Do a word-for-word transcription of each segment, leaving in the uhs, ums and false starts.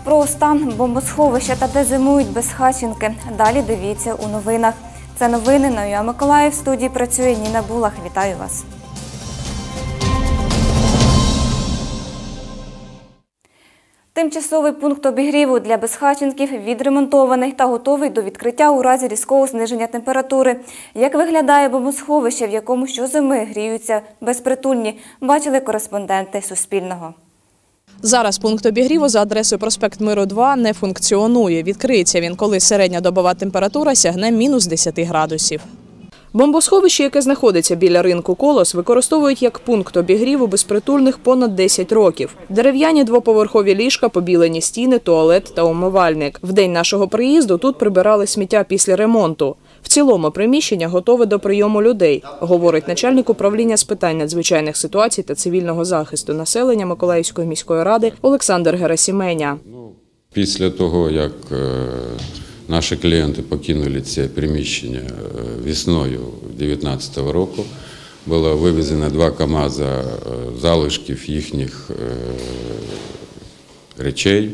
Про стан бомбосховища та де зимують безхатченки. Далі дивіться у новинах. Це новини на ЮА Миколаїв. В студії працює Ніна Булах. Вітаю вас. Тимчасовий пункт обігріву для безхатченків відремонтований та готовий до відкриття у разі різкого зниження температури. Як виглядає бомбосховище, в якому щозими гріються безпритульні, бачили кореспонденти Суспільного. Зараз пункт обігріву за адресою проспект Миру, два не функціонує. Відкриється він, коли середня добова температура сягне мінус десять градусів. Бомбосховище, яке знаходиться біля ринку «Колос», використовують як пункт обігріву безпритульних понад десять років. Дерев'яні двоповерхові ліжка, побілені стіни, туалет та умивальник. В день нашого приїзду тут прибирали сміття після ремонту. В цілому приміщення готове до прийому людей, говорить начальник управління з питань надзвичайних ситуацій та цивільного захисту населення Миколаївської міської ради Олександр Герасименя. Після того, як наші клієнти покинули це приміщення весною дві тисячі дев'ятнадцятого року, було вивезено два КАМАЗи залишків їхніх речей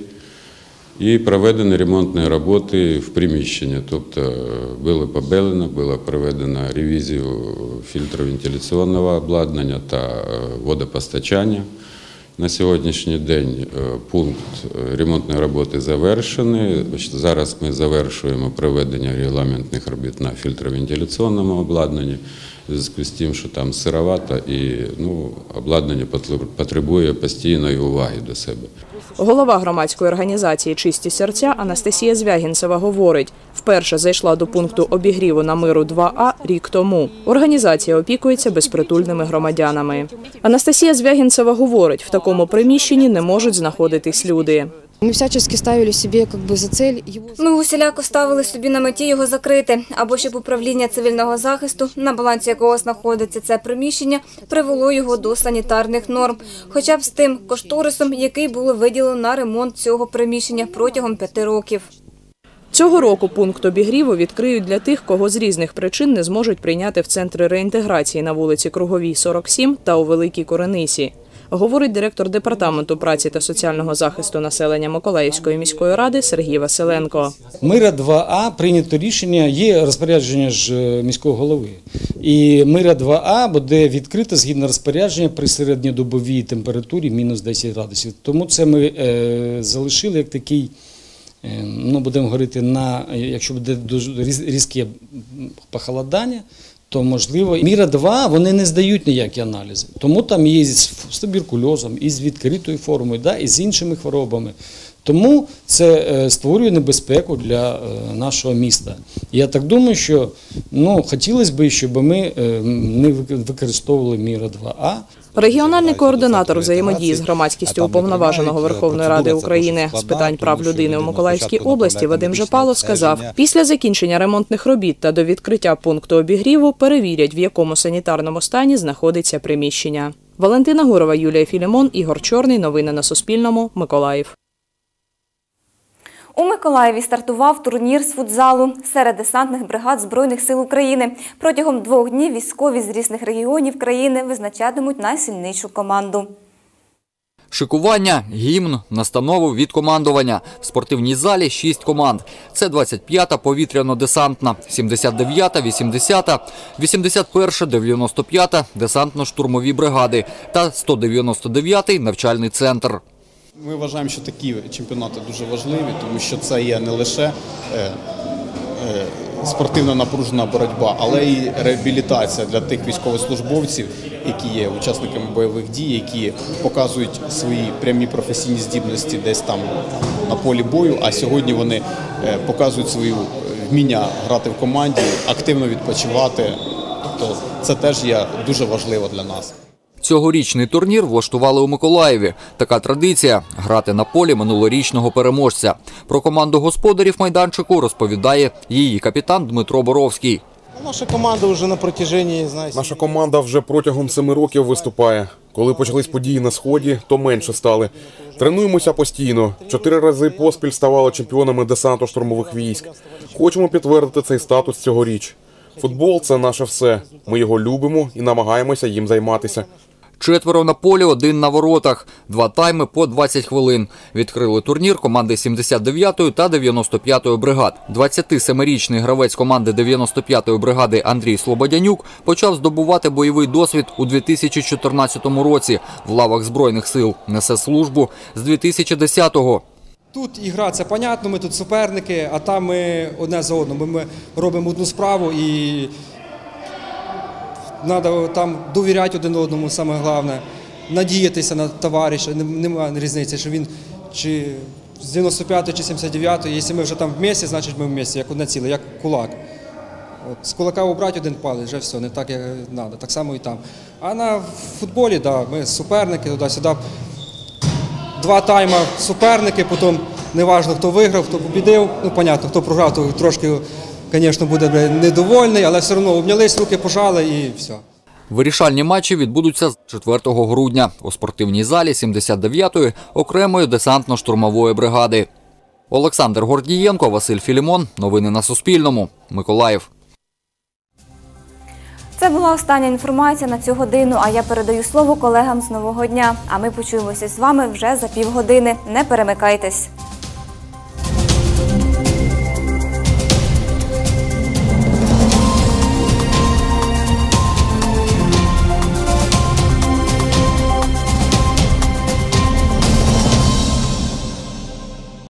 і проведені ремонтні роботи в приміщенні. Тобто було побелено, було проведено ревізію фільтровентиляційного обладнання та водопостачання. На сьогоднішній день пункт ремонтної роботи завершений. Зараз ми завершуємо проведення регламентних робіт на фільтровентиляційному обладнанні, в зв'язку з тим, що там сировато і ну, обладнання потребує постійної уваги до себе. Голова громадської організації «Чисті серця» Анастасія Звягінцева говорить, вперше зайшла до пункту обігріву на Миру, два А рік тому. Організація опікується безпритульними громадянами. Анастасія Звягінцева говорить, в такому приміщенні не можуть знаходитись люди. Ми всячески ставили собі якби за ціль його... Ми усіляко ставили собі на меті його закрити, або щоб управління цивільного захисту, на балансі якого знаходиться це приміщення, привело його до санітарних норм. Хоча б з тим кошторисом, який було виділено на ремонт цього приміщення протягом п'яти років. Цього року пункт обігріву відкриють для тих, кого з різних причин не зможуть прийняти в центри реінтеграції на вулиці Круговій, сорок сім та у Великій Коренисі. Говорить директор департаменту праці та соціального захисту населення Миколаївської міської ради Сергій Василенко. Мира два А прийнято рішення, є розпорядження ж міського голови. І Мира два А буде відкрито згідно розпорядження при середньодобовій температурі мінус десять градусів. Тому це ми е, залишили як такий, е, ну будемо говорити, на, якщо буде дуже різке похолодання, то, можливо, Мира два, вони не здають ніякі аналізи. Тому там є з туберкульозом, і з відкритою формою, да, і з іншими хворобами. Тому це створює небезпеку для нашого міста. Я так думаю, що ну, хотілося б, щоб ми не використовували Мира два А. Регіональний координатор взаємодії з громадськістю Уповноваженого Верховної Ради України з питань прав людини у Миколаївській області Вадим Жапало сказав, після закінчення ремонтних робіт та до відкриття пункту обігріву перевірять, в якому санітарному стані знаходиться приміщення. Валентина Гурова, Юлія Філімон, Ігор Чорний. Новини на Суспільному. Миколаїв. У Миколаєві стартував турнір з футзалу серед десантних бригад Збройних сил України. Протягом двох днів військові з різних регіонів країни визначатимуть найсильнішу команду. Шикування, гімн, настанову від командування. В спортивній залі шість команд. Це двадцять п'ята повітряно-десантна, сімдесят дев'ята, вісімдесята, вісімдесят перша, дев'яносто п'ята десантно-штурмові бригади та сто дев'яносто дев'ятий навчальний центр. Ми вважаємо, що такі чемпіонати дуже важливі, тому що це є не лише е, е, спортивна напружена боротьба, але й реабілітація для тих військовослужбовців, які є учасниками бойових дій, які показують свої прямі професійні здібності десь там на полі бою, а сьогодні вони е, показують свої вміння грати в команді, активно відпочивати. Тобто це теж є дуже важливо для нас. Цьогорічний турнір влаштували у Миколаєві. Така традиція – грати на полі минулорічного переможця. Про команду господарів майданчику розповідає її капітан Дмитро Боровський. Наша команда вже на протяженні, знаєте... Наша команда вже протягом семи років виступає. Коли почались події на Сході, то менше стали. Тренуємося постійно. Чотири рази поспіль ставали чемпіонами десанту штурмових військ. Хочемо підтвердити цей статус цьогоріч. Футбол – це наше все. Ми його любимо і намагаємося їм займатися. Четверо на полі, один на воротах. Два тайми по двадцять хвилин. Відкрили турнір команди сімдесят дев'ятої та дев'яносто п'ятої бригад. двадцятисемирічний гравець команди дев'яносто п'ятої бригади Андрій Слободянюк почав здобувати бойовий досвід у дві тисячі чотирнадцятому році. В лавах Збройних сил несе службу з дві тисячі десятого. Тут ігра, це понятно, ми тут суперники, а там ми одне за одним. Ми робимо одну справу і треба там довіряти один одному, саме головне. Надіятися на товариша, немає різниці, що він чи з дев'яносто п'ятої чи сімдесят дев'ятої. Якщо ми вже там вместе, значить ми вместе, як одне ціле, як кулак. От, з кулака обрати один палець, вже все, не так, як треба, так само і там. А на футболі, да, ми суперники, туди-сюди. Два тайма суперники, потім неважливо, хто виграв, хто побідив. Ну, понятно, хто програв, то трошки, звісно, буде недовольний, але все одно обнялись, руки пожали і все. Вирішальні матчі відбудуться четвертого грудня у спортивній залі сімдесят дев'ятої окремої десантно-штурмової бригади. Олександр Гордієнко, Василь Філімон. Новини на Суспільному. Миколаїв. Це була остання інформація на цю годину, а я передаю слово колегам з нового дня. А ми почуємося з вами вже за півгодини. Не перемикайтесь.